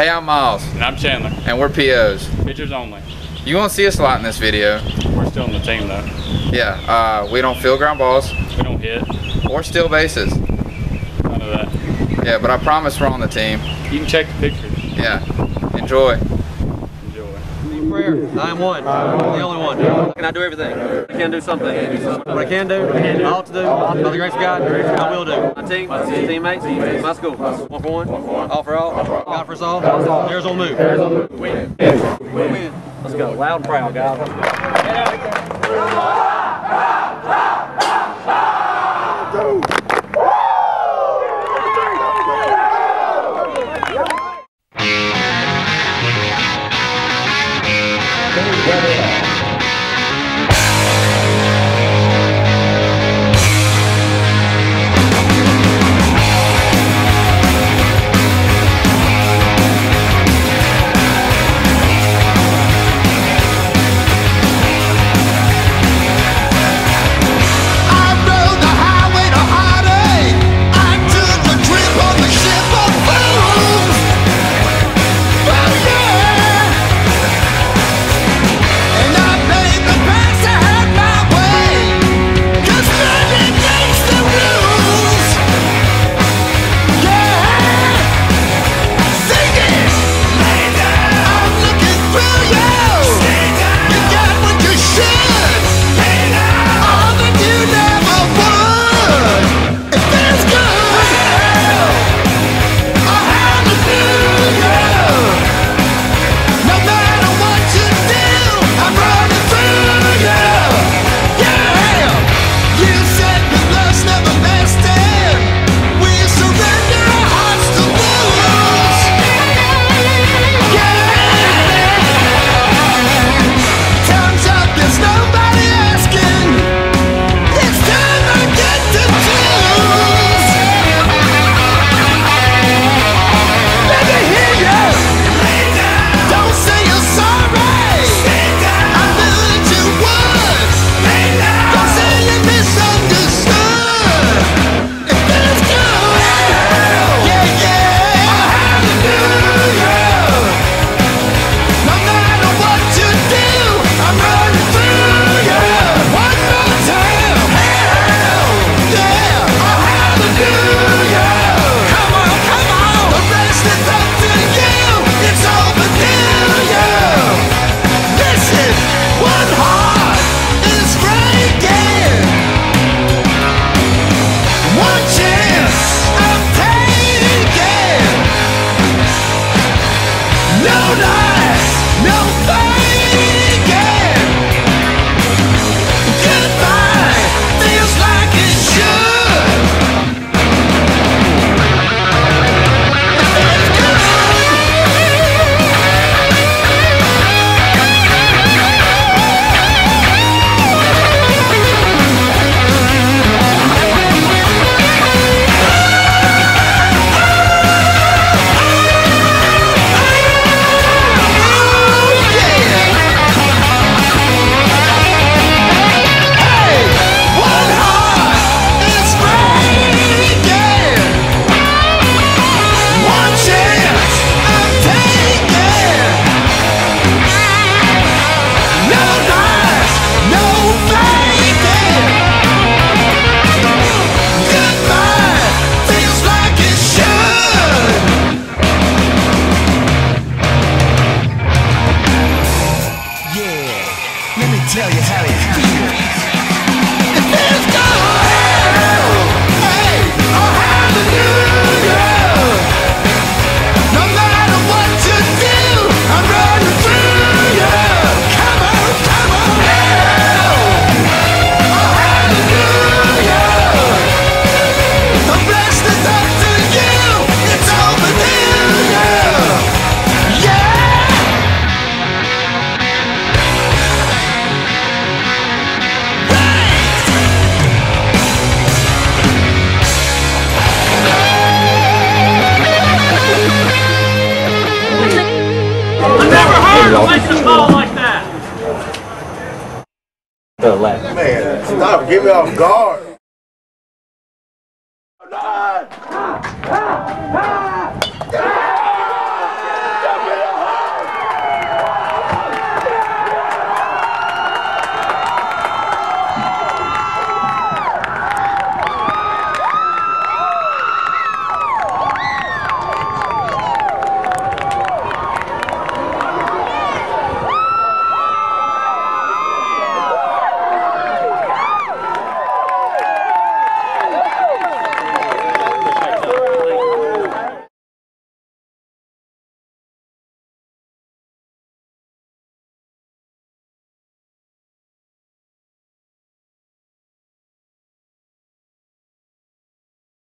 Hey, I'm Miles. And I'm Chandler. And we're POs. Pictures only. You won't see us a lot in this video. We're still in the team though. Yeah, we don't field ground balls. We don't hit. Or steal bases. None of that. Yeah, but I promise we're on the team. You can check the pictures. Yeah, enjoy. Prayer. I am one. I'm the only one. Can I do everything? I can do something. What I can do, I ought to do, by the grace of God, I will do. My team, my teammates, my school. One for one, all for all, God for us all. Arizona move. Win. Win. Let's go. Loud and proud, guys. Tell you how it feels. It feels good. Hey, oh hallelujah. No matter what you do, I'm running through you. Come on, come on. Oh hallelujah. The rest is up to you. It's over to you. Yeah. Making a ball like that. Man, stop, get me off guard.